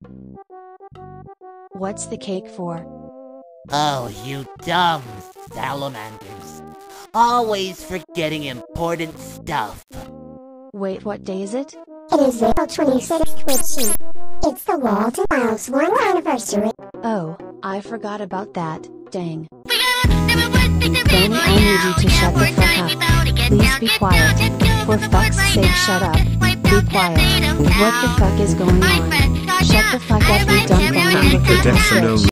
What's the cake for? Oh, you dumb salamanders. Always forgetting important stuff. Wait, what day is it? It is April 26th, Richie. It's the Walton Miles 1 anniversary. Oh, I forgot about that, dang. Danny, I need you to shut the fuck up. Please be quiet. For fuck's sake, shut up. Be quiet. What the fuck is going on? Shut the fuck up, you dumb phone number. The Decimo